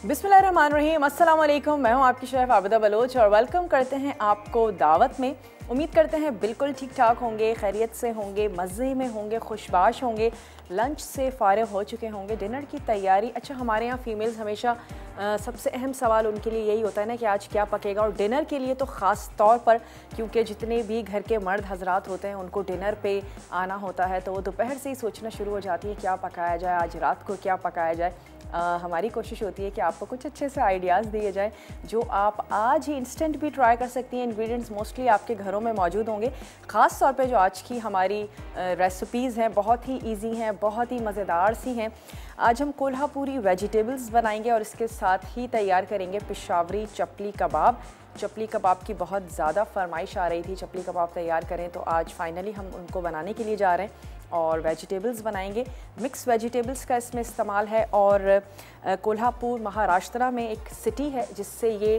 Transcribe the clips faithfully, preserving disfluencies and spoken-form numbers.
बिस्मिल्लाहिर्रहमानिर्रहीम, अस्सलाम वालेकुम। मैं हूं आपकी शेफ़ आबिदा बलोच और वेलकम करते हैं आपको दावत में। उम्मीद करते हैं बिल्कुल ठीक ठाक होंगे, खैरियत से होंगे, मज़े में होंगे, खुशबाश होंगे, लंच से फ़ारिग हो चुके होंगे, डिनर की तैयारी। अच्छा, हमारे यहाँ फ़ीमेल्स हमेशा आ, सबसे अहम सवाल उनके लिए यही होता है ना कि आज क्या पकेगा, और डिनर के लिए तो ख़ास तौर पर, क्योंकि जितने भी घर के मर्द हजरात होते हैं उनको डिनर पे आना होता है, तो वो दोपहर से ही सोचना शुरू हो जाती है क्या पकाया जाए, आज रात को क्या पकाया जाए। आ, हमारी कोशिश होती है कि आपको कुछ अच्छे से आइडियाज़ दिए जाएं जो आप आज ही इंस्टेंट भी ट्राई कर सकती हैं। इंग्रेडिएंट्स मोस्टली आपके घरों में मौजूद होंगे। ख़ास तौर पे जो आज की हमारी रेसिपीज़ हैं बहुत ही इजी हैं, बहुत ही मज़ेदार सी हैं। आज हम कोल्हापुरी वेजिटेबल्स बनाएंगे और इसके साथ ही तैयार करेंगे पेशावरी चपली कबाब। चपली कबाब की बहुत ज़्यादा फरमाइश आ रही थी, चपली कबाब तैयार करें, तो आज फाइनली हम उनको बनाने के लिए जा रहे हैं और वेजिटेबल्स बनाएंगे। मिक्स वेजिटेबल्स का इसमें इस्तेमाल है और कोल्हापुर महाराष्ट्र में एक सिटी है जिससे ये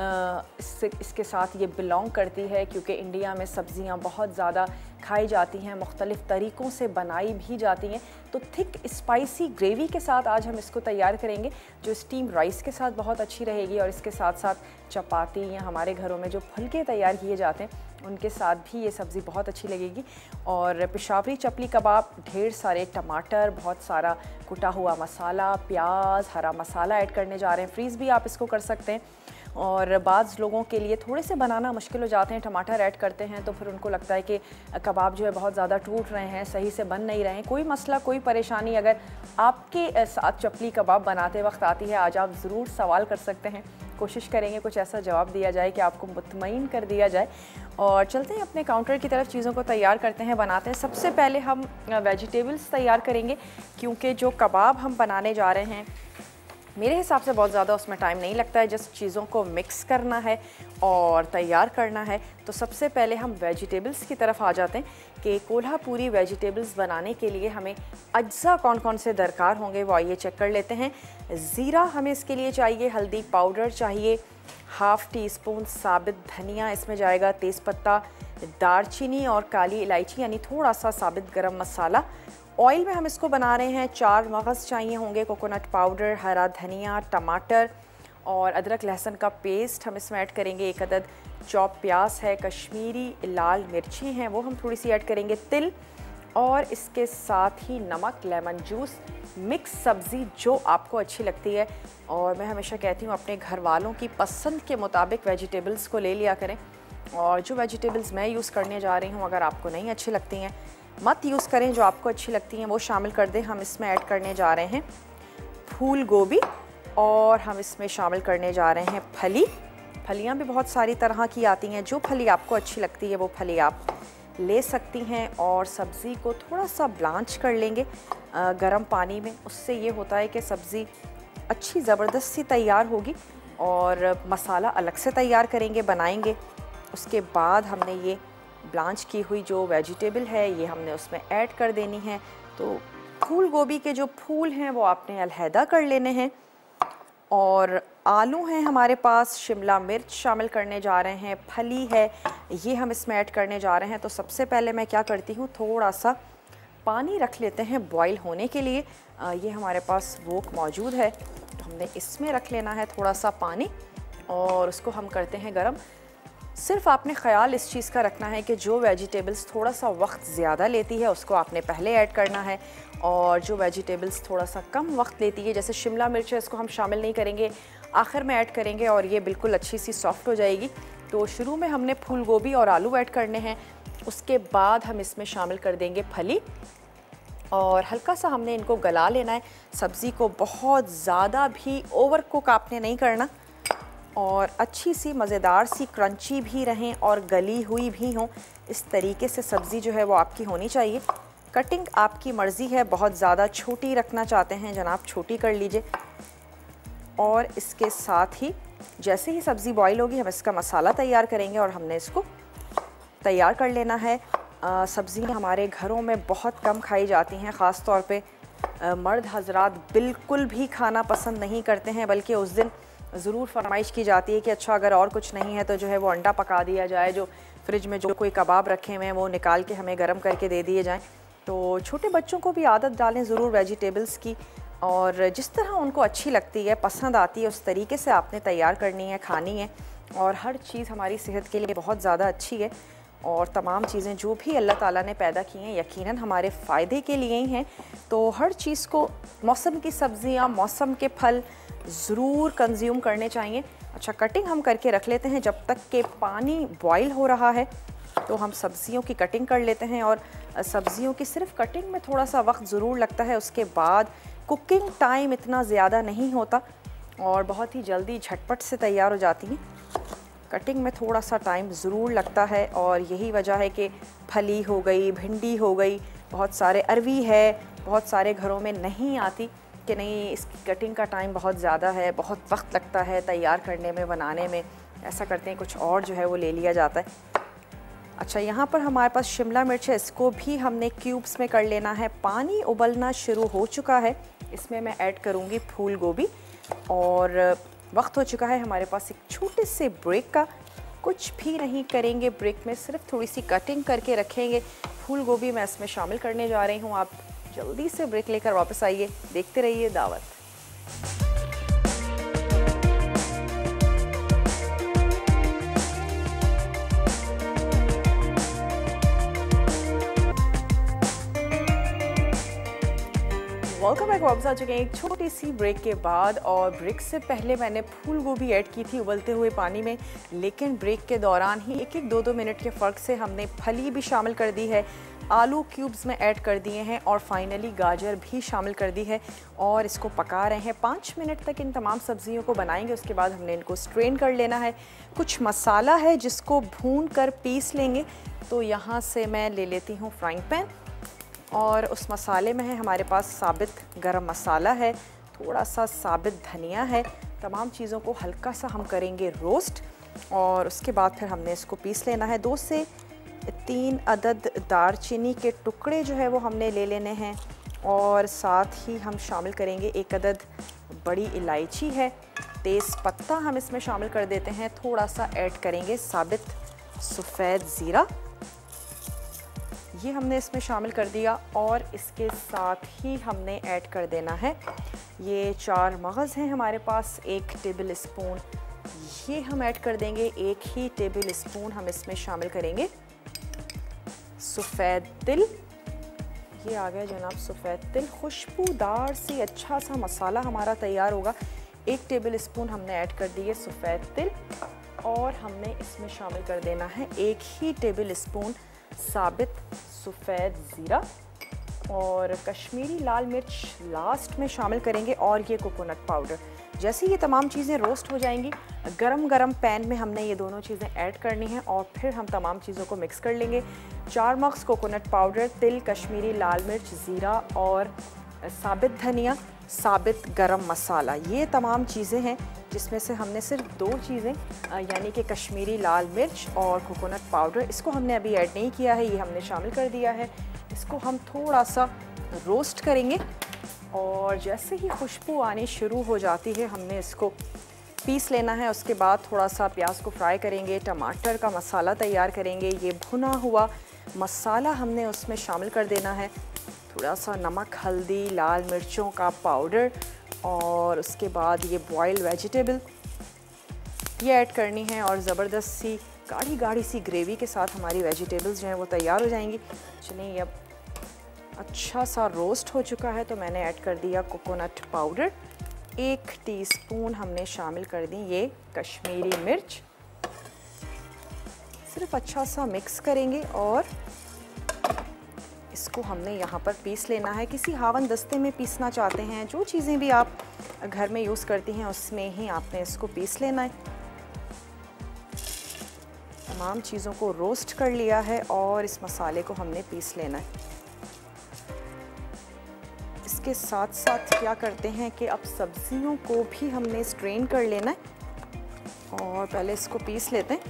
इससे इसके साथ ये बिलोंग करती है, क्योंकि इंडिया में सब्ज़ियाँ बहुत ज़्यादा खाई जाती हैं, मुख्तलिफ़ तरीक़ों से बनाई भी जाती हैं। तो थिक स्पाइसी ग्रेवी के साथ आज हम इसको तैयार करेंगे जो स्टीम राइस के साथ बहुत अच्छी रहेगी, और इसके साथ साथ चपाती या हमारे घरों में जो फुलके तैयार किए जाते हैं उनके साथ भी ये सब्ज़ी बहुत अच्छी लगेगी। और पेशावरी चपली कबाब, ढेर सारे टमाटर, बहुत सारा कुटा हुआ मसाला, प्याज, हरा मसाला ऐड करने जा रहे हैं। फ्रीज़ भी आप इसको कर सकते हैं, और बाज़ लोगों के लिए थोड़े से बनाना मुश्किल हो जाते हैं, टमाटर ऐड करते हैं तो फिर उनको लगता है कि कबाब जो है बहुत ज़्यादा टूट रहे हैं, सही से बन नहीं रहे हैं। कोई मसला, कोई परेशानी अगर आपके साथ चपली कबाब बनाते वक्त आती है, आज आप ज़रूर सवाल कर सकते हैं। कोशिश करेंगे कुछ ऐसा जवाब दिया जाए कि आपको मुतमईन कर दिया जाए। और चलते हैं अपने काउंटर की तरफ, चीज़ों को तैयार करते हैं, बनाते हैं। सबसे पहले हम वेजिटेबल्स तैयार करेंगे, क्योंकि जो कबाब हम बनाने जा रहे हैं मेरे हिसाब से बहुत ज़्यादा उसमें टाइम नहीं लगता है, जस्ट चीज़ों को मिक्स करना है और तैयार करना है। तो सबसे पहले हम वेजिटेबल्स की तरफ आ जाते हैं कि कोल्हापुरी वेजिटेबल्स बनाने के लिए हमें अज्जा कौन कौन से दरकार होंगे, वो आइए चेक कर लेते हैं। ज़ीरा हमें इसके लिए चाहिए, हल्दी पाउडर चाहिए, हाफ़ टी स्पून साबित धनिया इसमें जाएगा, तेज़पत्ता, दालचीनी और काली इलायची यानी थोड़ा सा साबित गरम मसाला। ऑयल में हम इसको बना रहे हैं, चार मगज़ चाहिए होंगे, कोकोनट पाउडर, हरा धनिया, टमाटर और अदरक लहसुन का पेस्ट हम इसमें ऐड करेंगे। एक अदद चॉप प्याज है, कश्मीरी लाल मिर्ची हैं वो हम थोड़ी सी ऐड करेंगे, तिल और इसके साथ ही नमक, लेमन जूस। मिक्स सब्ज़ी जो आपको अच्छी लगती है, और मैं हमेशा कहती हूँ अपने घर वालों की पसंद के मुताबिक वेजिटेबल्स को ले लिया करें। और जो वेजिटेबल्स मैं यूज़ करने जा रही हूँ अगर आपको नहीं अच्छी लगती हैं मत यूज़ करें, जो आपको अच्छी लगती हैं वो शामिल कर दें। हम इसमें ऐड करने जा रहे हैं फूल गोभी, और हम इसमें शामिल करने जा रहे हैं फली। फलियां भी बहुत सारी तरह की आती हैं, जो फली आपको अच्छी लगती है वो फली आप ले सकती हैं। और सब्ज़ी को थोड़ा सा ब्लांच कर लेंगे गर्म पानी में, उससे ये होता है कि सब्ज़ी अच्छी ज़बरदस्त सी तैयार होगी। और मसाला अलग से तैयार करेंगे, बनाएंगे। उसके बाद हमने ये ब्लांच की हुई जो वेजिटेबल है ये हमने उसमें ऐड कर देनी है। तो फूल गोभी के जो फूल हैं वो आपने अलहदा कर लेने हैं, और आलू हैं हमारे पास, शिमला मिर्च शामिल करने जा रहे हैं, फली है ये हम इसमें ऐड करने जा रहे हैं। तो सबसे पहले मैं क्या करती हूँ, थोड़ा सा पानी रख लेते हैं बॉईल होने के लिए। आ, ये हमारे पास वोक मौजूद है, तो हमने इसमें रख लेना है थोड़ा सा पानी और उसको हम करते हैं गरम। सिर्फ आपने ख्याल इस चीज़ का रखना है कि जो वेजिटेबल्स थोड़ा सा वक्त ज़्यादा लेती है उसको आपने पहले ऐड करना है, और जो वेजिटेबल्स थोड़ा सा कम वक्त लेती है, जैसे शिमला मिर्च है, इसको हम शामिल नहीं करेंगे, आखिर में ऐड करेंगे और ये बिल्कुल अच्छी सी सॉफ्ट हो जाएगी। तो शुरू में हमने फूल गोभी और आलू ऐड करने हैं, उसके बाद हम इसमें शामिल कर देंगे फली, और हल्का सा हमने इनको गला लेना है। सब्ज़ी को बहुत ज़्यादा भी ओवर कुक आपने नहीं करना, और अच्छी सी मज़ेदार सी क्रंची भी रहें और गली हुई भी हों, इस तरीके से सब्ज़ी जो है वो आपकी होनी चाहिए। कटिंग आपकी मर्ज़ी है, बहुत ज़्यादा छोटी रखना चाहते हैं जनाब छोटी कर लीजिए। और इसके साथ ही जैसे ही सब्ज़ी बॉईल होगी हम इसका मसाला तैयार करेंगे, और हमने इसको तैयार कर लेना है। सब्ज़ियाँ हमारे घरों में बहुत कम खाई जाती हैं, ख़ास तौर पे आ, मर्द हजरात बिल्कुल भी खाना पसंद नहीं करते हैं, बल्कि उस दिन ज़रूर फरमाइश की जाती है कि अच्छा अगर और कुछ नहीं है तो जो है वो अंडा पका दिया जाए, जो फ्रिज में जो कोई कबाब रखे हुए हैं वो निकाल के हमें गर्म करके दे दिए जाएं। तो छोटे बच्चों को भी आदत डालें ज़रूर वेजिटेबल्स की, और जिस तरह उनको अच्छी लगती है, पसंद आती है, उस तरीके से आपने तैयार करनी है, खानी है। और हर चीज़ हमारी सेहत के लिए बहुत ज़्यादा अच्छी है और तमाम चीज़ें जो भी अल्लाह ताला ने पैदा की हैं यकीनन हमारे फ़ायदे के लिए ही हैं। तो हर चीज़ को, मौसम की सब्ज़ियाँ, मौसम के फल ज़रूर कंज्यूम करने चाहिए। अच्छा, कटिंग हम करके रख लेते हैं। जब तक कि पानी बॉयल हो रहा है तो हम सब्ज़ियों की कटिंग कर लेते हैं। और सब्ज़ियों की सिर्फ कटिंग में थोड़ा सा वक्त ज़रूर लगता है, उसके बाद कुकिंग टाइम इतना ज़्यादा नहीं होता और बहुत ही जल्दी झटपट से तैयार हो जाती हैं। कटिंग में थोड़ा सा टाइम ज़रूर लगता है और यही वजह है कि फली हो गई, भिंडी हो गई, बहुत सारे अरवी है, बहुत सारे घरों में नहीं आती कि नहीं इसकी कटिंग का टाइम बहुत ज़्यादा है, बहुत वक्त लगता है तैयार करने में, बनाने में। ऐसा करते हैं कुछ और जो है वो ले लिया जाता है। अच्छा, यहाँ पर हमारे पास शिमला मिर्च है, इसको भी हमने क्यूब्स में कर लेना है। पानी उबलना शुरू हो चुका है, इसमें मैं ऐड करूँगी फूल गोभी और वक्त हो चुका है हमारे पास एक छोटे से ब्रेक का। कुछ भी नहीं करेंगे ब्रेक में, सिर्फ थोड़ी सी कटिंग करके रखेंगे। फूल गोभी मैं इसमें शामिल करने जा रही हूँ। आप जल्दी से ब्रेक लेकर वापस आइए, देखते रहिए दावत। वेलकम बैक, वापस आ चुके हैं एक छोटी सी ब्रेक के बाद। और ब्रेक से पहले मैंने फूल गोभी ऐड की थी उबलते हुए पानी में, लेकिन ब्रेक के दौरान ही एक एक दो दो मिनट के फ़र्क से हमने फली भी शामिल कर दी है, आलू क्यूब्स में ऐड कर दिए हैं और फाइनली गाजर भी शामिल कर दी है और इसको पका रहे हैं। पाँच मिनट तक इन तमाम सब्जियों को बनाएंगे, उसके बाद हमने इनको स्ट्रेन कर लेना है। कुछ मसाला है जिसको भून कर पीस लेंगे। तो यहाँ से मैं ले लेती हूँ फ्राइंग पैन और उस मसाले में है हमारे पास साबित गरम मसाला है, थोड़ा सा साबित धनिया है। तमाम चीज़ों को हल्का सा हम करेंगे रोस्ट और उसके बाद फिर हमने इसको पीस लेना है। दो से तीन अदद दालचीनी के टुकड़े जो है वो हमने ले लेने हैं और साथ ही हम शामिल करेंगे एक अदद बड़ी इलायची है, तेज़ पत्ता हम इसमें शामिल कर देते हैं। थोड़ा सा ऐड करेंगे साबित सफ़ेद ज़ीरा, ये हमने इसमें शामिल कर दिया और इसके साथ ही हमने ऐड कर देना है ये चार मगज़ हैं हमारे पास, एक टेबल स्पून ये हम ऐड कर देंगे। एक ही टेबल स्पून हम इसमें शामिल करेंगे सफ़ेद तिल, ये आ गया जनाब सफ़ेद तिल। खुशबूदार सी अच्छा सा मसाला हमारा तैयार होगा। एक टेबल स्पून हमने ऐड कर दिए सफ़ेद तिल और हमने इसमें शामिल कर देना है एक ही टेबल स्पून साबित सफ़ेद ज़ीरा और कश्मीरी लाल मिर्च लास्ट में शामिल करेंगे और ये कोकोनट पाउडर। जैसे ये तमाम चीज़ें रोस्ट हो जाएंगी, गरम गरम पैन में हमने ये दोनों चीज़ें ऐड करनी हैं और फिर हम तमाम चीज़ों को मिक्स कर लेंगे। चार मग्स कोकोनट पाउडर, तिल, कश्मीरी लाल मिर्च, ज़ीरा और साबित धनिया, साबित गरम मसाला, ये तमाम चीज़ें हैं जिसमें से हमने सिर्फ दो चीज़ें यानी कि कश्मीरी लाल मिर्च और कोकोनट पाउडर, इसको हमने अभी ऐड नहीं किया है, ये हमने शामिल कर दिया है। इसको हम थोड़ा सा रोस्ट करेंगे और जैसे ही खुशबू आनी शुरू हो जाती है हमने इसको पीस लेना है। उसके बाद थोड़ा सा प्याज को फ्राई करेंगे, टमाटर का मसाला तैयार करेंगे। ये भुना हुआ मसाला हमने उसमें शामिल कर देना है। थोड़ा सा नमक, हल्दी, लाल मिर्चों का पाउडर और उसके बाद ये बॉइल्ड वेजिटेबल ये ऐड करनी है और ज़बरदस्त सी गाढ़ी गाढ़ी सी ग्रेवी के साथ हमारी वेजिटेबल्स जो हैं वो तैयार हो जाएंगी। चलिए, अब अच्छा सा रोस्ट हो चुका है तो मैंने ऐड कर दिया कोकोनट पाउडर, एक टीस्पून हमने शामिल कर दी ये कश्मीरी मिर्च। सिर्फ अच्छा सा मिक्स करेंगे और इसको हमने यहाँ पर पीस लेना है। किसी हावन दस्ते में पीसना चाहते हैं, जो चीज़ें भी आप घर में यूज़ करती हैं उसमें ही आपने इसको पीस लेना है। तमाम चीज़ों को रोस्ट कर लिया है और इस मसाले को हमने पीस लेना है। इसके साथ साथ क्या करते हैं कि अब सब्जियों को भी हमने स्ट्रेन कर लेना है और पहले इसको पीस लेते हैं।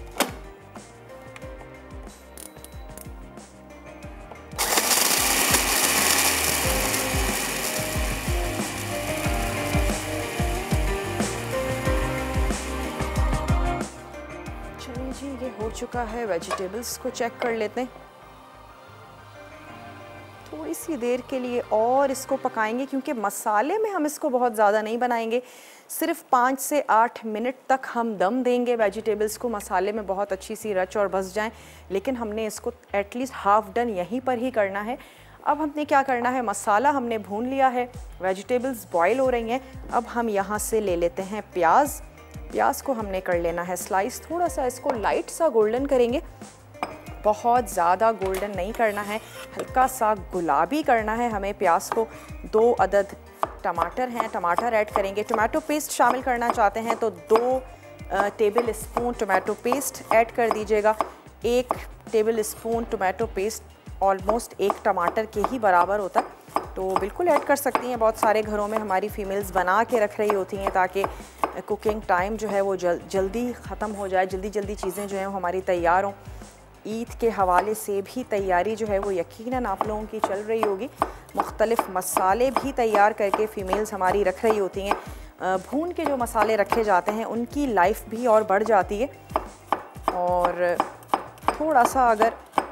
चलिए जी, ये हो चुका है। वेजिटेबल्स को चेक कर लेते हैं। थोड़ी सी देर के लिए और इसको पकाएंगे, क्योंकि मसाले में हम इसको बहुत ज़्यादा नहीं बनाएंगे, सिर्फ पाँच से आठ मिनट तक हम दम देंगे वेजिटेबल्स को, मसाले में बहुत अच्छी सी रच और बस जाएं। लेकिन हमने इसको एटलीस्ट हाफ डन यहीं पर ही करना है। अब हमने क्या करना है, मसाला हमने भून लिया है, वेजिटेबल्स बॉईल हो रही हैं। अब हम यहाँ से ले लेते हैं प्याज। प्याज को हमने कर लेना है स्लाइस, थोड़ा सा इसको लाइट सा गोल्डन करेंगे, बहुत ज़्यादा गोल्डन नहीं करना है, हल्का सा गुलाबी करना है हमें प्याज को। दो अदद टमाटर हैं, टमाटर ऐड करेंगे। टोमेटो पेस्ट शामिल करना चाहते हैं तो दो tablespoon tomato paste add कर दीजिएगा। एक tablespoon tomato paste almost एक टमाटर के ही बराबर होता है, तो बिल्कुल ऐड कर सकती हैं। बहुत सारे घरों में हमारी फीमेल्स बना के रख रही होती हैं ताकि कुकिंग टाइम जो है वो जल, जल्दी ख़त्म हो जाए, जल्दी जल्दी चीज़ें जो हैं वो हमारी तैयार हों। ईद के हवाले से भी तैयारी जो है वो यकीनन आप लोगों की चल रही होगी। मुख्तलिफ़ मसाले भी तैयार करके फ़ीमेल्स हमारी रख रही होती हैं। भून के जो मसाले रखे जाते हैं उनकी लाइफ भी और बढ़ जाती है। और थोड़ा सा अगर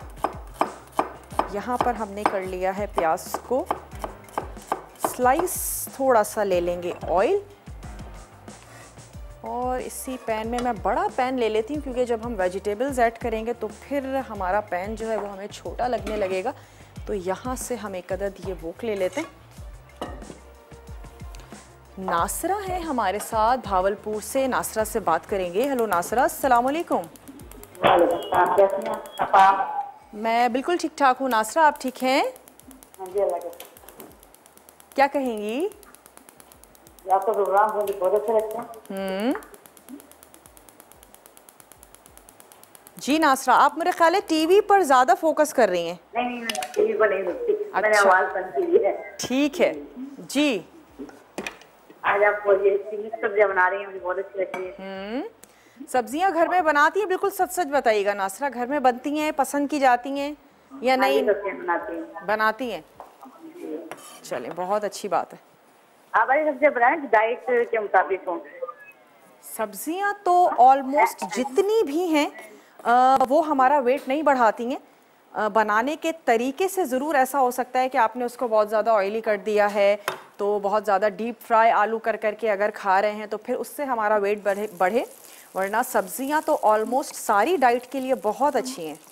यहाँ पर हमने कर लिया है प्याज को स्लाइस, थोड़ा सा ले लेंगे ऑयल, और इसी पैन में मैं बड़ा पैन ले लेती हूँ क्योंकि जब हम वेजिटेबल्स ऐड करेंगे तो फिर हमारा पैन जो है वो हमें छोटा लगने लगेगा। तो यहाँ से हम एक अदद ये वोक ले लेते हैं। नासरा है हमारे साथ भावलपुर से, नासरा से बात करेंगे। हेलो नासरा, अस्सलाम वालेकुम। मैं बिल्कुल ठीक ठाक हूँ नासरा, आप ठीक हैं? क्या कहेंगी? आपका प्रोग्राम मुझे बहुत अच्छा लगता है। हम्म जी नासरा, आप मेरे ख्याल है टीवी पर ज्यादा फोकस कर रही हैं। नहीं नहीं मैं टीवी पर नहीं देखती, अच्छा। मैंने आवाज बंद की है। ठीक है जी। आज आप ये मिक्स सब्जियां बना रही हैं, मुझे बहुत अच्छी लग रही है। हम्म सब्जियां घर में बनाती हैं? बिल्कुल सच सच बताइएगा नासरा, घर में बनती हैं, पसंद की जाती हैं या नहीं? बनाती हैं। बनाती हैं, चलें बहुत अच्छी बात है। आप वाली सब्जियां बनाएं डाइट के मुताबिक हो। सब्जियां तो ऑलमोस्ट जितनी भी हैं आ, वो हमारा वेट नहीं बढ़ाती हैं। आ, बनाने के तरीके से ज़रूर ऐसा हो सकता है कि आपने उसको बहुत ज़्यादा ऑयली कर दिया है, तो बहुत ज़्यादा डीप फ्राई आलू कर करके अगर खा रहे हैं तो फिर उससे हमारा वेट बढ़े बढ़े वरना सब्जियां तो ऑलमोस्ट सारी डाइट के लिए बहुत अच्छी हैं।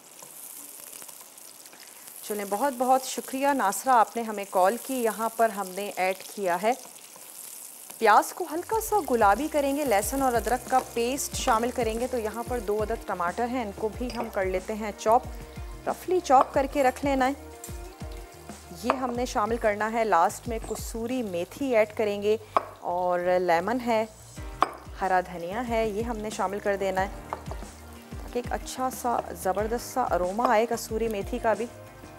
चलें, बहुत बहुत शुक्रिया नासरा, आपने हमें कॉल की। यहाँ पर हमने ऐड किया है प्याज को हल्का सा गुलाबी करेंगे, लहसुन और अदरक का पेस्ट शामिल करेंगे। तो यहाँ पर दो अदद टमाटर हैं, इनको भी हम कर लेते हैं चॉप, रफली चॉप करके रख लेना है। ये हमने शामिल करना है लास्ट में, कसूरी मेथी ऐड करेंगे और लेमन है, हरा धनिया है, ये हमने शामिल कर देना है ताकि एक अच्छा सा ज़बरदस्त सा अरोमा आए कसूरी मेथी का भी।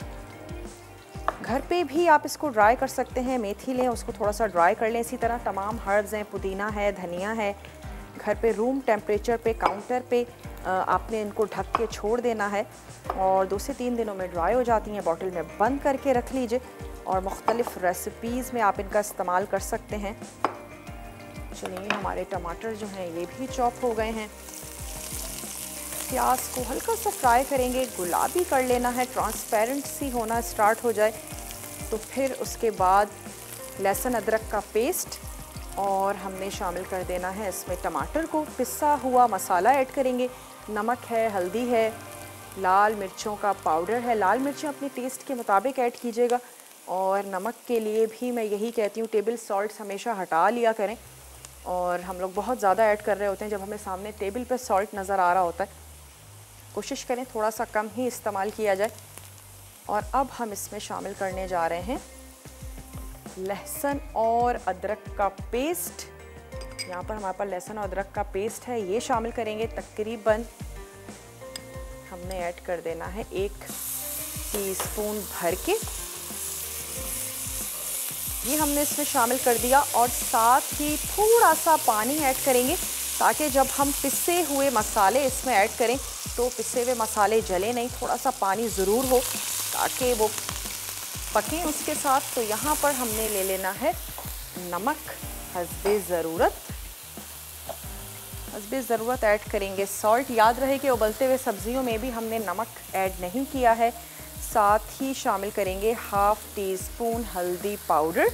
घर पे भी आप इसको ड्राई कर सकते हैं, मेथी लें उसको थोड़ा सा ड्राई कर लें। इसी तरह तमाम हर्ब्स हैं, पुदीना है, धनिया है, घर पे रूम टेम्परेचर पे काउंटर पे आपने इनको ढक के छोड़ देना है और दो से तीन दिनों में ड्राई हो जाती हैं। बॉटल में बंद करके रख लीजिए और मुख्तलिफ़ रेसिपीज़ में आप इनका इस्तेमाल कर सकते हैं। चलिए, हमारे टमाटर जो हैं ये भी चॉप हो गए हैं। प्याज को हल्का सा फ्राई करेंगे, गुलाबी कर लेना है, ट्रांसपेरेंट सी होना स्टार्ट हो जाए तो फिर उसके बाद लहसुन अदरक का पेस्ट और हमने शामिल कर देना है इसमें टमाटर को। पिसा हुआ मसाला ऐड करेंगे, नमक है, हल्दी है, लाल मिर्चों का पाउडर है। लाल मिर्चें अपने टेस्ट के मुताबिक ऐड कीजिएगा और नमक के लिए भी मैं यही कहती हूँ टेबल सॉल्ट हमेशा हटा लिया करें। और हम लोग बहुत ज़्यादा ऐड कर रहे होते हैं जब हमें सामने टेबल पर सॉल्ट नज़र आ रहा होता है, कोशिश करें थोड़ा सा कम ही इस्तेमाल किया जाए। और अब हम इसमें शामिल करने जा रहे हैं लहसुन और अदरक का पेस्ट। यहाँ पर हमारे पास लहसुन और अदरक का पेस्ट है, ये शामिल करेंगे। तकरीबन हमने ऐड कर देना है एक टीस्पून भर के, ये हमने इसमें शामिल कर दिया। और साथ ही थोड़ा सा पानी ऐड करेंगे ताकि जब हम पिसे हुए मसाले इसमें ऐड करें तो पिसे हुए मसाले जले नहीं, थोड़ा सा पानी ज़रूर हो ताकि वो पकें उसके साथ। तो यहाँ पर हमने ले लेना है नमक हस्बे ज़रूरत, हस्बे ज़रूरत ऐड करेंगे। सॉल्ट याद रहे कि उबलते हुए सब्जियों में भी हमने नमक ऐड नहीं किया है, साथ ही शामिल करेंगे हाफ टी स्पून हल्दी पाउडर।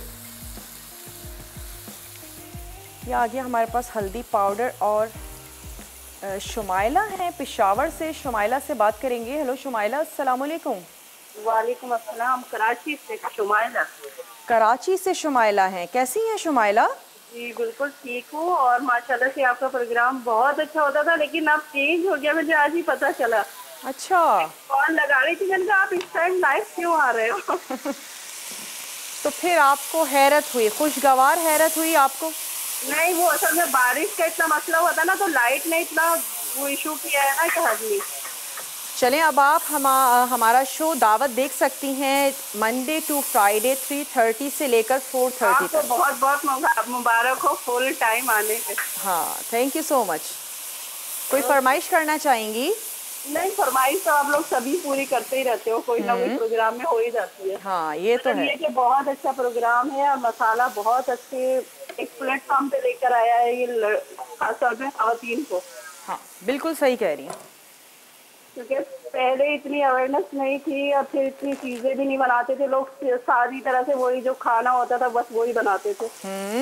ये आ गया हमारे पास हल्दी पाउडर। और शुमाइला है पेशावर से, शुमाइला से बात करेंगे। हेलो शुमाइला, अस्सलाम वालेकुम। वालेकुम अस्सलाम, कराची से शुमाइला। कराची से शुमाइला हैं, कैसी हैं शुमाइला? जी बिल्कुल ठीक हूँ, और माशाल्लाह से आपका प्रोग्राम बहुत अच्छा होता था, लेकिन अब चेंज हो गया, मुझे आज ही पता चला। अच्छा, कॉल लगा रही थी, मैंने कहा आप इस टाइम लाइव क्यों आ रहे हो? तो फिर आपको हैरत हुई, खुशगवार हैरत हुई आपको? नहीं, वो असल में बारिश का इतना मसला हुआ था ना, तो लाइट ने इतना वो इशू किया है ना कि हद नहीं। चलें, अब आप हम हमारा शो दावत देख सकती हैं Monday to Friday three thirty से लेकर फोर थर्टी तक। आपको बहुत बहुत मुबारक हो फुल टाइम आने के। हाँ, थैंक यू सो मच। कोई फरमाइश करना चाहेंगी? नहीं, फरमाइश तो आप लोग सभी पूरी करते ही रहते हो, कोई ना कोई प्रोग्राम में हो ही जाती है। हाँ, ये तो है। ये बहुत अच्छा प्रोग्राम है, और मसाला बहुत अच्छे एक प्लेटफॉर्म पे लेकर आया है ये खासतौर पे खवातीन को। हाँ, बिल्कुल सही कह रही हैं, क्योंकि पहले इतनी अवेयरनेस नहीं थी, और फिर इतनी चीजें भी नहीं बनाते थे लोग, सारी तरह से वही जो खाना होता था बस वही बनाते थे। हम्म।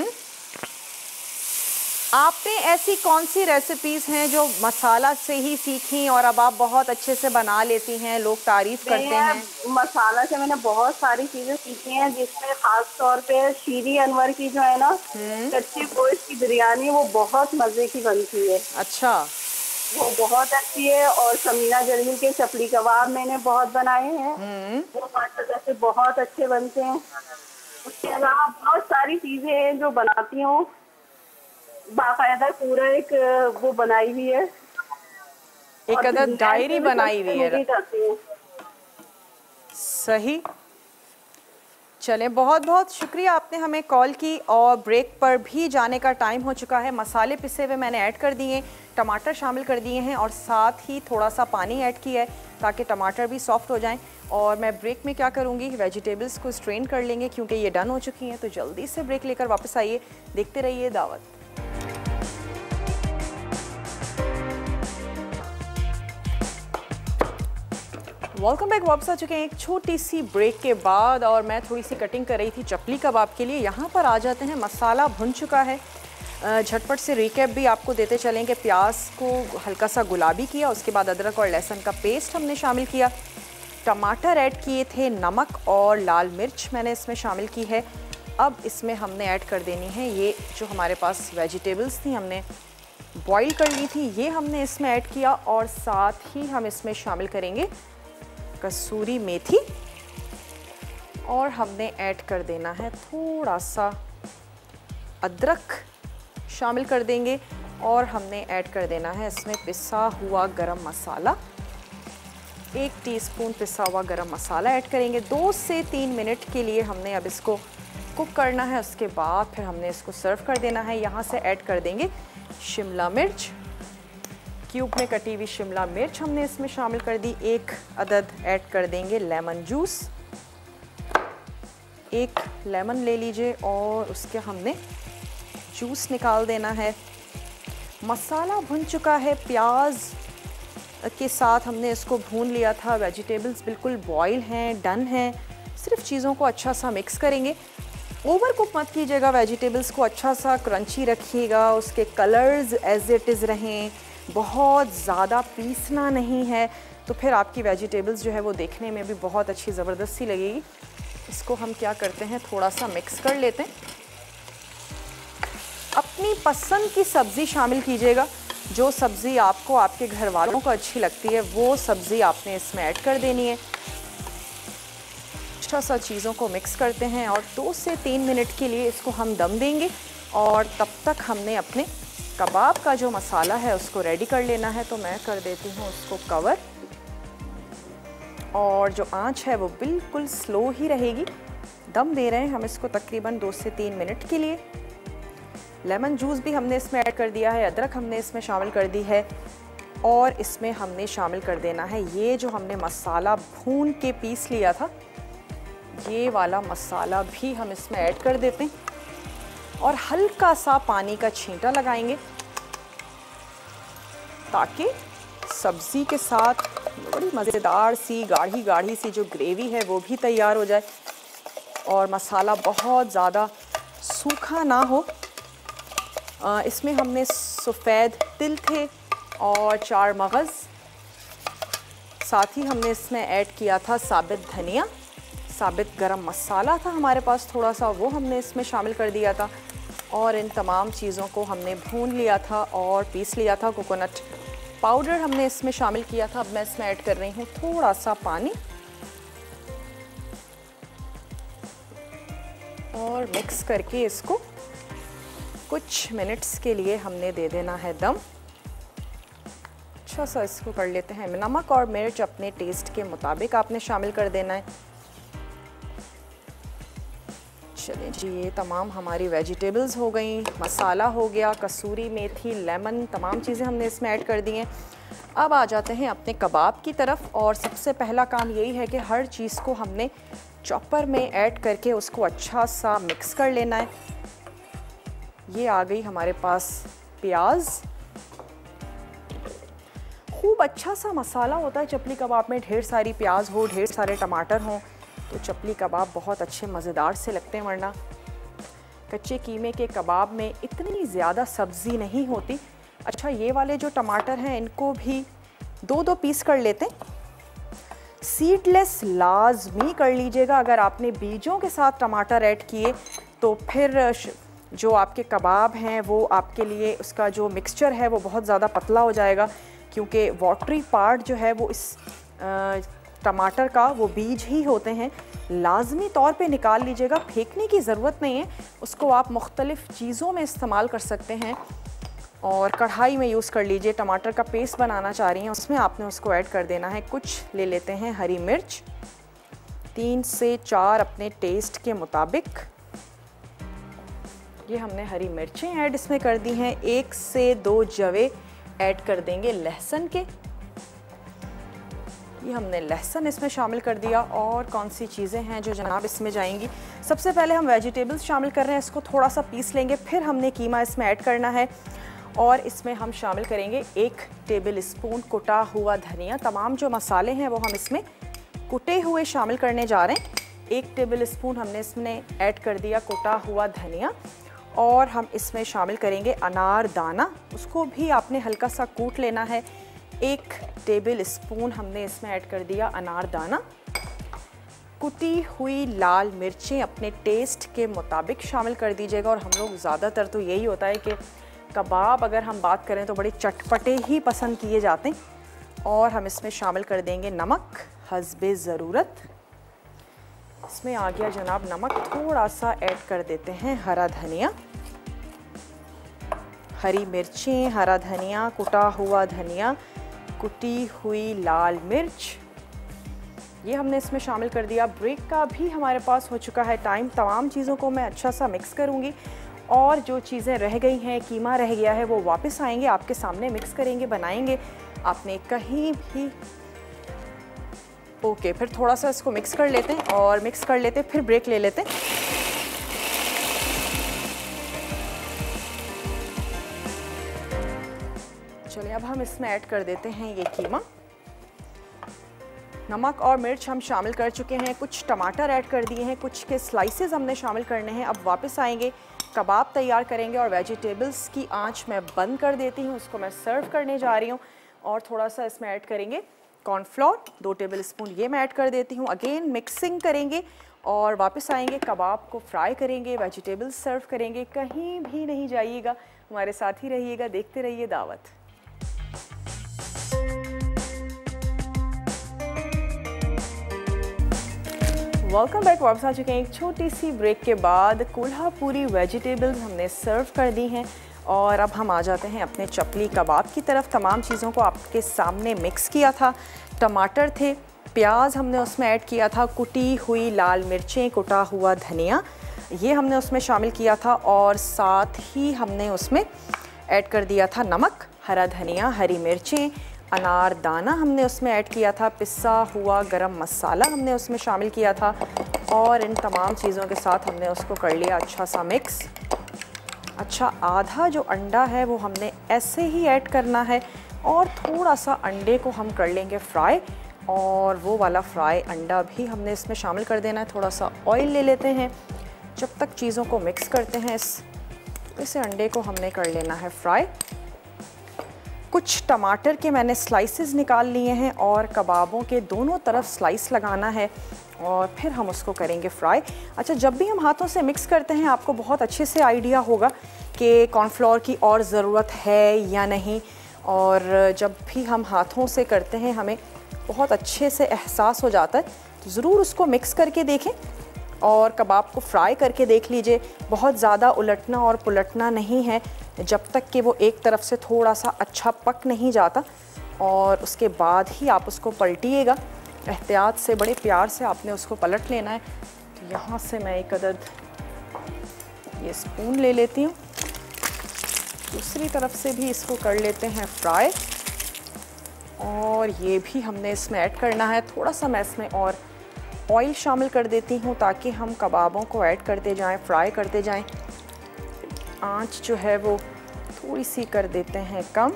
आपने ऐसी कौन सी रेसिपीज हैं जो मसाला से ही सीखी और अब आप बहुत अच्छे से बना लेती हैं, लोग तारीफ करते हैं? मसाला से मैंने बहुत सारी चीजें सीखी हैं, जिसमें खास तौर पे शीरी अनवर की जो है ना कच्चे गोश्त की बिरयानी, वो बहुत मजे की बनती है। अच्छा, वो बहुत अच्छी है। और समीना जलील के चपली कबाब मैंने बहुत बनाए हैं, वो माशाल्लाह से बहुत अच्छे बनते हैं। उसके अलावा बहुत सारी चीजें हैं जो बनाती हूँ, बाकायदा पूरा एक वो बनाई हुई है, एक अदद डायरी बनाई हुई है। सही। चलें, बहुत बहुत शुक्रिया, आपने हमें कॉल की। और ब्रेक पर भी जाने का टाइम हो चुका है। मसाले पिसे हुए मैंने ऐड कर दिए, टमाटर शामिल कर दिए हैं, और साथ ही थोड़ा सा पानी ऐड किया है ताकि टमाटर भी सॉफ्ट हो जाएं। और मैं ब्रेक में क्या करूँगी, वेजिटेबल्स को स्ट्रेन कर लेंगे क्योंकि ये डन हो चुकी हैं। तो जल्दी से ब्रेक लेकर वापस आइए, देखते रहिए दावत। वेलकम बैक, वापस आ चुके हैं एक छोटी सी ब्रेक के बाद। और मैं थोड़ी सी कटिंग कर रही थी चपली कबाब के लिए। यहाँ पर आ जाते हैं, मसाला भुन चुका है। झटपट से रिकैप भी आपको देते चलें कि प्याज को हल्का सा गुलाबी किया, उसके बाद अदरक और लहसुन का पेस्ट हमने शामिल किया, टमाटर ऐड किए थे, नमक और लाल मिर्च मैंने इसमें शामिल की है। अब इसमें हमने ऐड कर देनी है ये जो हमारे पास वेजिटेबल्स थी, हमने बॉईल कर ली थी, ये हमने इसमें ऐड किया। और साथ ही हम इसमें शामिल करेंगे कसूरी मेथी, और हमने ऐड कर देना है थोड़ा सा अदरक शामिल कर देंगे, और हमने ऐड कर देना है इसमें पिसा हुआ गरम मसाला, एक टीस्पून पिसा हुआ गरम मसाला ऐड करेंगे। दो से तीन मिनट के लिए हमने अब इसको कुक करना है, उसके बाद फिर हमने इसको सर्व कर देना है। यहाँ से ऐड कर देंगे शिमला मिर्च, क्यूब में कटी हुई शिमला मिर्च हमने इसमें शामिल कर दी, एक अदद ऐड कर देंगे लेमन जूस, एक लेमन ले लीजिए और उसके हमने जूस निकाल देना है। मसाला भुन चुका है, प्याज के साथ हमने इसको भून लिया था, वेजिटेबल्स बिल्कुल बॉयल हैं, डन हैं। सिर्फ चीज़ों को अच्छा सा मिक्स करेंगे, ओवर कुक मत कीजिएगा, वेजिटेबल्स को अच्छा सा क्रंची रखिएगा, उसके कलर्स एज इट इज़ रहें, बहुत ज़्यादा पीसना नहीं है, तो फिर आपकी वेजिटेबल्स जो है वो देखने में भी बहुत अच्छी ज़बरदस्त सी लगेगी। इसको हम क्या करते हैं, थोड़ा सा मिक्स कर लेते हैं। अपनी पसंद की सब्ज़ी शामिल कीजिएगा, जो सब्ज़ी आपको आपके घर वालों को अच्छी लगती है वो सब्ज़ी आपने इसमें ऐड कर देनी है। अच्छा सा चीज़ों को मिक्स करते हैं और दो से तीन मिनट के लिए इसको हम दम देंगे, और तब तक हमने अपने कबाब का जो मसाला है उसको रेडी कर लेना है। तो मैं कर देती हूँ उसको कवर, और जो आंच है वो बिल्कुल स्लो ही रहेगी। दम दे रहे हैं हम इसको तकरीबन दो से तीन मिनट के लिए। लेमन जूस भी हमने इसमें ऐड कर दिया है, अदरक हमने इसमें शामिल कर दी है, और इसमें हमने शामिल कर देना है ये जो हमने मसाला भून के पीस लिया था, ये वाला मसाला भी हम इसमें ऐड कर देते हैं, और हल्का सा पानी का छींटा लगाएंगे ताकि सब्ज़ी के साथ बड़ी मज़ेदार सी गाढ़ी गाढ़ी सी जो ग्रेवी है वो भी तैयार हो जाए और मसाला बहुत ज़्यादा सूखा ना हो। आ, इसमें हमने सफ़ेद तिल थे और चार मगज़, साथ ही हमने इसमें ऐड किया था साबित धनिया, साबित गरम मसाला था हमारे पास थोड़ा सा, वो हमने इसमें शामिल कर दिया था और इन तमाम चीज़ों को हमने भून लिया था और पीस लिया था। कोकोनट पाउडर हमने इसमें शामिल किया था। अब मैं इसमें ऐड कर रही हूँ थोड़ा सा पानी और मिक्स करके इसको कुछ मिनट्स के लिए हमने दे देना है दम। अच्छा सा इसको कर लेते हैं। नमक और मिर्च अपने टेस्ट के मुताबिक आपने शामिल कर देना है। चलिए जी, ये तमाम हमारी वेजिटेबल्स हो गई, मसाला हो गया, कसूरी मेथी, लेमन, तमाम चीज़ें हमने इसमें ऐड कर दी हैं। अब आ जाते हैं अपने कबाब की तरफ और सबसे पहला काम यही है कि हर चीज़ को हमने चॉपर में ऐड करके उसको अच्छा सा मिक्स कर लेना है। ये आ गई हमारे पास प्याज। खूब अच्छा सा मसाला होता है चपली कबाब में, ढेर सारी प्याज हो, ढेर सारे टमाटर हों तो चपली कबाब बहुत अच्छे मज़ेदार से लगते हैं, वरना कच्चे कीमे के कबाब में इतनी ज़्यादा सब्ज़ी नहीं होती। अच्छा, ये वाले जो टमाटर हैं इनको भी दो दो पीस कर लेते हैं। सीडलेस लाजमी कर लीजिएगा। अगर आपने बीजों के साथ टमाटर ऐड किए तो फिर जो आपके कबाब हैं वो आपके लिए उसका जो मिक्सचर है वो बहुत ज़्यादा पतला हो जाएगा, क्योंकि वाटरी पार्ट जो है वो इस आ, टमाटर का वो बीज ही होते हैं। लाजमी तौर पे निकाल लीजिएगा, फेंकने की ज़रूरत नहीं है। उसको आप मुख्तलिफ़ चीज़ों में इस्तेमाल कर सकते हैं और कढ़ाई में यूज़ कर लीजिए। टमाटर का पेस्ट बनाना चाह रही हैं उसमें आपने उसको ऐड कर देना है। कुछ ले लेते हैं हरी मिर्च, तीन से चार अपने टेस्ट के मुताबिक। ये हमने हरी मिर्चें ऐड इसमें कर दी हैं। एक से दो जवे ऐड कर देंगे लहसुन के, ये हमने लहसुन इसमें शामिल कर दिया। और कौन सी चीज़ें हैं जो जनाब इसमें जाएंगी, सबसे पहले हम वेजिटेबल्स शामिल कर रहे हैं। इसको थोड़ा सा पीस लेंगे, फिर हमने कीमा इसमें ऐड करना है और इसमें हम शामिल करेंगे एक टेबल स्पून कुटा हुआ धनिया। तमाम जो मसाले हैं वो हम इसमें कुटे हुए शामिल करने जा रहे हैं। एक टेबल स्पून हमने इसमें ऐड कर दिया कुटा हुआ धनिया और हम इसमें शामिल करेंगे अनार दाना, उसको भी आपने हल्का सा कूट लेना है। एक टेबल स्पून हमने इसमें ऐड कर दिया अनार दाना। कुटी हुई लाल मिर्चें अपने टेस्ट के मुताबिक शामिल कर दीजिएगा। और हम लोग ज़्यादातर तो यही होता है कि कबाब अगर हम बात करें तो बड़े चटपटे ही पसंद किए जाते हैं। और हम इसमें शामिल कर देंगे नमक हस्बे ज़रूरत। इसमें आ गया जनाब नमक। थोड़ा सा ऐड कर देते हैं हरा धनिया, हरी मिर्चें, हरा धनिया, कुटा हुआ धनिया, कुटी हुई लाल मिर्च, ये हमने इसमें शामिल कर दिया। ब्रेक का भी हमारे पास हो चुका है टाइम। तमाम चीज़ों को मैं अच्छा सा मिक्स करूँगी और जो चीज़ें रह गई हैं, कीमा रह गया है, वो वापस आएंगे आपके सामने, मिक्स करेंगे, बनाएंगे। आपने कहीं भी ओके फिर थोड़ा सा इसको मिक्स कर लेते हैं और मिक्स कर लेते हैं, फिर ब्रेक ले लेते हैं। चलिए अब हम इसमें ऐड कर देते हैं ये कीमा। नमक और मिर्च हम शामिल कर चुके हैं, कुछ टमाटर ऐड कर दिए हैं, कुछ के स्लाइसेस हमने शामिल करने हैं। अब वापस आएंगे, कबाब तैयार करेंगे और वेजिटेबल्स की आंच मैं बंद कर देती हूँ, उसको मैं सर्व करने जा रही हूँ। और थोड़ा सा इसमें ऐड करेंगे कॉर्नफ्लोर, दो टेबल स्पून ये मैं ऐड कर देती हूँ। अगेन मिक्सिंग करेंगे और वापस आएंगे, कबाब को फ्राई करेंगे, वेजिटेबल्स सर्व करेंगे। कहीं भी नहीं जाइएगा, हमारे साथ ही रहिएगा, देखते रहिए दावत। Welcome back. वापस आ चुके हैं एक छोटी सी ब्रेक के बाद। कोल्हापुरी वेजिटेबल्स हमने सर्व कर दी हैं और अब हम आ जाते हैं अपने चपली कबाब की तरफ। तमाम चीज़ों को आपके सामने मिक्स किया था। टमाटर थे, प्याज हमने उसमें ऐड किया था, कुटी हुई लाल मिर्चें, कुटा हुआ धनिया ये हमने उसमें शामिल किया था और साथ ही हमने उसमें ऐड कर दिया था नमक, हरा धनिया, हरी मिर्चें, अनार दाना हमने उसमें ऐड किया था, पिसा हुआ गरम मसाला हमने उसमें शामिल किया था और इन तमाम चीज़ों के साथ हमने उसको कर लिया अच्छा सा मिक्स। अच्छा, आधा जो अंडा है वो हमने ऐसे ही ऐड करना है और थोड़ा सा अंडे को हम कर लेंगे फ्राई, और वो वाला फ्राई अंडा भी हमने इसमें शामिल कर देना है। थोड़ा सा ऑयल ले लेते हैं। जब तक चीज़ों को मिक्स करते हैं, इस इसे अंडे को हमने कर लेना है फ्राई। कुछ टमाटर के मैंने स्लाइसेस निकाल लिए हैं और कबाबों के दोनों तरफ स्लाइस लगाना है और फिर हम उसको करेंगे फ्राई। अच्छा, जब भी हम हाथों से मिक्स करते हैं आपको बहुत अच्छे से आइडिया होगा कि कॉर्नफ्लोर की और ज़रूरत है या नहीं, और जब भी हम हाथों से करते हैं हमें बहुत अच्छे से एहसास हो जाता है। तो ज़रूर उसको मिक्स करके देखें और कबाब को फ्राई करके देख लीजिए। बहुत ज़्यादा उलटना और पुलटना नहीं है जब तक कि वो एक तरफ से थोड़ा सा अच्छा पक नहीं जाता, और उसके बाद ही आप उसको पलटिएगा। एहतियात से, बड़े प्यार से आपने उसको पलट लेना है। तो यहाँ से मैं एक अदद ये स्पून ले लेती हूँ। दूसरी तरफ से भी इसको कर लेते हैं फ्राई, और ये भी हमने इसमें ऐड करना है। थोड़ा सा मैं इसमें और ऑयल शामिल कर देती हूँ ताकि हम कबाबों को ऐड करते जाएं, फ्राई करते जाएं। आंच जो है वो थोड़ी सी कर देते हैं कम।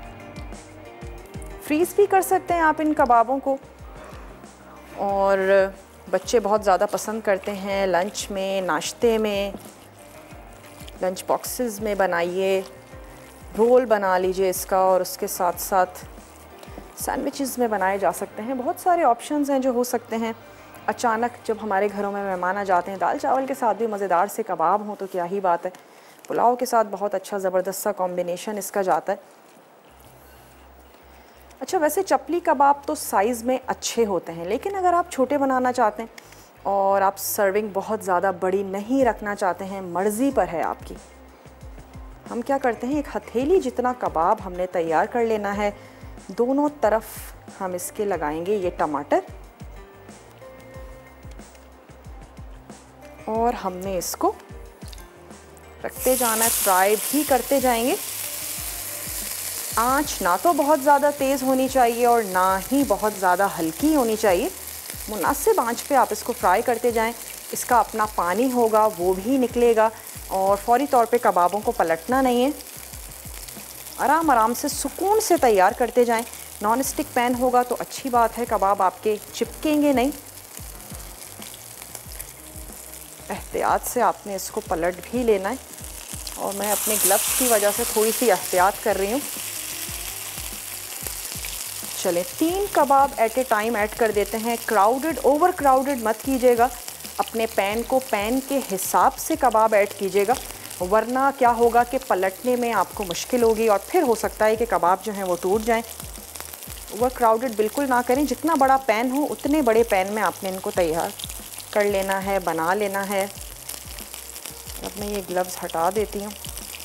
फ्रीज़ भी कर सकते हैं आप इन कबाबों को, और बच्चे बहुत ज़्यादा पसंद करते हैं लंच में, नाश्ते में, लंच बॉक्सेस में बनाइए, रोल बना लीजिए इसका, और उसके साथ साथ सैंडविचेस में बनाए जा सकते हैं। बहुत सारे ऑप्शंस हैं जो हो सकते हैं। अचानक जब हमारे घरों में मेहमान आ जाते हैं, दाल चावल के साथ भी मज़ेदार से कबाब हों तो क्या ही बात है। पुलाव के साथ बहुत अच्छा ज़बरदस्त सा कॉम्बिनेशन इसका जाता है। अच्छा, वैसे चपली कबाब तो साइज़ में अच्छे होते हैं, लेकिन अगर आप छोटे बनाना चाहते हैं और आप सर्विंग बहुत ज़्यादा बड़ी नहीं रखना चाहते हैं, मर्ज़ी पर है आपकी। हम क्या करते हैं, एक हथेली जितना कबाब हमने तैयार कर लेना है। दोनों तरफ हम इसके लगाएंगे ये टमाटर, और हमने इसको रखते जाना है, फ्राई भी करते जाएंगे। आंच ना तो बहुत ज़्यादा तेज़ होनी चाहिए और ना ही बहुत ज़्यादा हल्की होनी चाहिए। मुनासिब आंच पे आप इसको फ्राई करते जाएं। इसका अपना पानी होगा, वो भी निकलेगा, और फौरी तौर पे कबाबों को पलटना नहीं है। आराम आराम से सुकून से तैयार करते जाएं। नॉन स्टिक पैन होगा तो अच्छी बात है, कबाब आपके चिपकेंगे नहीं। एहतियात से आपने इसको पलट भी लेना है, और मैं अपने ग्लव्स की वजह से थोड़ी सी एहतियात कर रही हूँ। चलें, तीन कबाब एट ए टाइम ऐड कर देते हैं। क्राउडेड, ओवर क्राउडेड मत कीजिएगा। अपने पैन को पैन के हिसाब से कबाब ऐड कीजिएगा, वरना क्या होगा कि पलटने में आपको मुश्किल होगी और फिर हो सकता है कि कबाब जो हैं वो टूट जाएं। ओवर क्राउडेड बिल्कुल ना करें। जितना बड़ा पैन हो उतने बड़े पैन में आपने इनको तैयार कर लेना है, बना लेना है। अब मैं ये ग्लव्स हटा देती हूँ।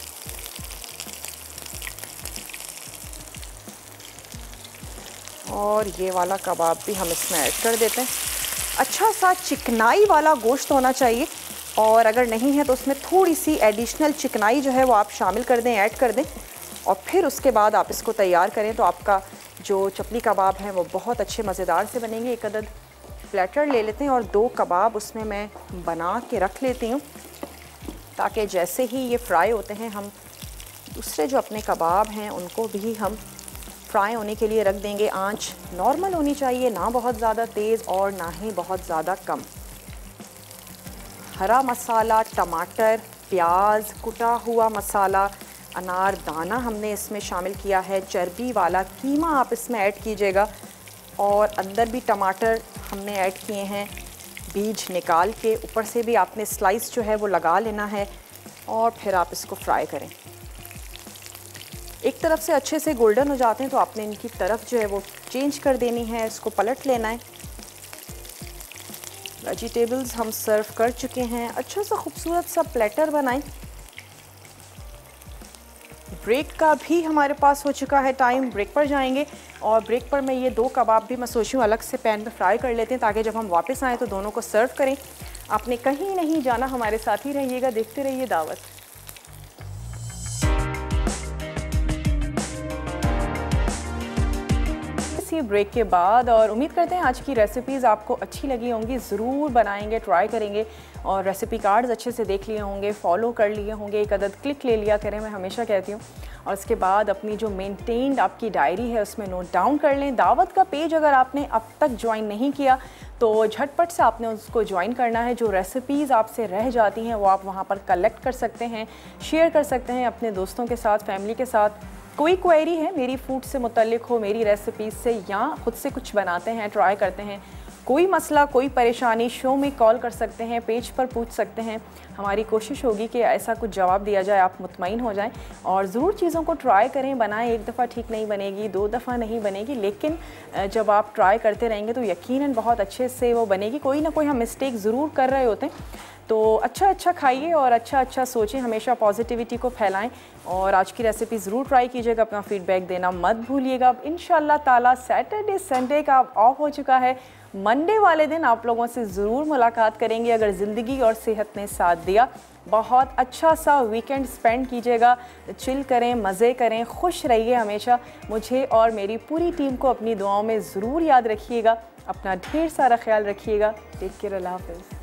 और ये वाला कबाब भी हम इसमें ऐड कर देते हैं। अच्छा सा चिकनाई वाला गोश्त होना चाहिए, और अगर नहीं है तो उसमें थोड़ी सी एडिशनल चिकनाई जो है वो आप शामिल कर दें, ऐड कर दें, और फिर उसके बाद आप इसको तैयार करें तो आपका जो चपली कबाब हैं वो बहुत अच्छे मज़ेदार से बनेंगे। एक अदद प्लेटर ले लेते हैं और दो कबाब उसमें मैं बना के रख लेती हूँ, ताकि जैसे ही ये फ्राई होते हैं हम दूसरे जो अपने कबाब हैं उनको भी हम फ्राई होने के लिए रख देंगे। आंच नॉर्मल होनी चाहिए, ना बहुत ज़्यादा तेज़ और ना ही बहुत ज़्यादा कम। हरा मसाला, टमाटर, प्याज, कुटा हुआ मसाला, अनार दाना हमने इसमें शामिल किया है। चर्बी वाला कीमा आप इसमें ऐड कीजिएगा, और अंदर भी टमाटर हमने ऐड किए हैं बीज निकाल के। ऊपर से भी आपने स्लाइस जो है वो लगा लेना है, और फिर आप इसको फ्राई करें। एक तरफ से अच्छे से गोल्डन हो जाते हैं तो आपने इनकी तरफ जो है वो चेंज कर देनी है, इसको पलट लेना है। वेजिटेबल्स हम सर्व कर चुके हैं। अच्छा सा खूबसूरत सा प्लेटर बनाएं। ब्रेक का भी हमारे पास हो चुका है टाइम, ब्रेक पर जाएंगे, और ब्रेक पर मैं ये दो कबाब भी मैं सोचूं अलग से पैन में फ्राई कर लेते हैं, ताकि जब हम वापस आएँ तो दोनों को सर्व करें। आपने कहीं नहीं जाना, हमारे साथ ही रहिएगा, देखते रहिए दावत। सी ब्रेक के बाद। और उम्मीद करते हैं आज की रेसिपीज़ आपको अच्छी लगी होंगी, ज़रूर बनाएंगे, ट्राई करेंगे और रेसिपी कार्ड्स अच्छे से देख लिए होंगे, फॉलो कर लिए होंगे, एक अदद क्लिक ले लिया करें, मैं हमेशा कहती हूँ। और उसके बाद अपनी जो मेंटेन्ड आपकी डायरी है उसमें नोट डाउन कर लें। दावत का पेज अगर आपने अब तक ज्वाइन नहीं किया तो झटपट से आपने उसको ज्वाइन करना है। जो रेसिपीज़ आपसे रह जाती हैं वो आप वहाँ पर कलेक्ट कर सकते हैं, शेयर कर सकते हैं अपने दोस्तों के साथ, फैमिली के साथ। कोई क्वेरी है मेरी फूड से मुतल्लिक हो, मेरी रेसिपीज़ से, या खुद से कुछ बनाते हैं, ट्राई करते हैं, कोई मसला, कोई परेशानी, शो में कॉल कर सकते हैं, पेज पर पूछ सकते हैं। हमारी कोशिश होगी कि ऐसा कुछ जवाब दिया जाए, आप मुतमईन हो जाएं। और ज़रूर चीज़ों को ट्राई करें, बनाएं। एक दफ़ा ठीक नहीं बनेगी, दो दफ़ा नहीं बनेगी, लेकिन जब आप ट्राई करते रहेंगे तो यकीनन बहुत अच्छे से वो बनेगी। कोई ना कोई हम मिस्टेक ज़रूर कर रहे होते हैं। तो अच्छा अच्छा खाइए और अच्छा अच्छा सोचें, हमेशा पॉजिटिविटी को फैलाएं। और आज की रेसिपी ज़रूर ट्राई कीजिएगा, अपना फीडबैक देना मत भूलिएगा। अब इंशाल्लाह ताला सैटरडे संडे का ऑफ हो चुका है, मंडे वाले दिन आप लोगों से ज़रूर मुलाकात करेंगे अगर ज़िंदगी और सेहत ने साथ दिया। बहुत अच्छा सा वीकेंड स्पेंड कीजिएगा, चिल करें, मज़े करें, खुश रहिए हमेशा। मुझे और मेरी पूरी टीम को अपनी दुआओं में ज़रूर याद रखिएगा। अपना ढेर सारा ख्याल रखिएगा। टेक केयर, अल्लाह हाफ़िज़।